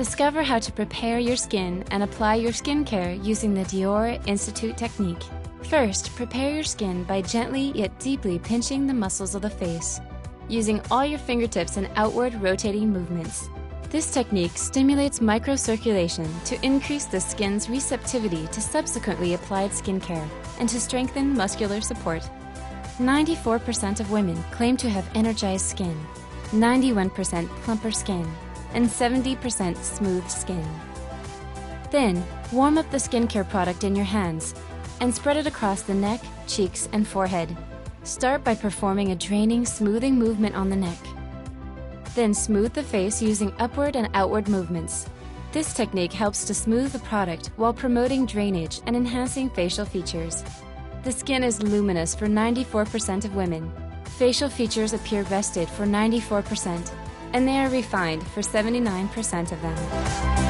Discover how to prepare your skin and apply your skincare using the Dior Institute technique. First, prepare your skin by gently yet deeply pinching the muscles of the face, using all your fingertips and outward rotating movements. This technique stimulates microcirculation to increase the skin's receptivity to subsequently applied skincare and to strengthen muscular support. 94% of women claim to have energized skin, 91% plumper skin, and 70% smooth skin. Then, warm up the skincare product in your hands and spread it across the neck, cheeks, and forehead. Start by performing a draining, smoothing movement on the neck. Then smooth the face using upward and outward movements. This technique helps to smooth the product while promoting drainage and enhancing facial features. The skin is luminous for 94% of women. Facial features appear rested for 94%, and they are refined for 79% of them.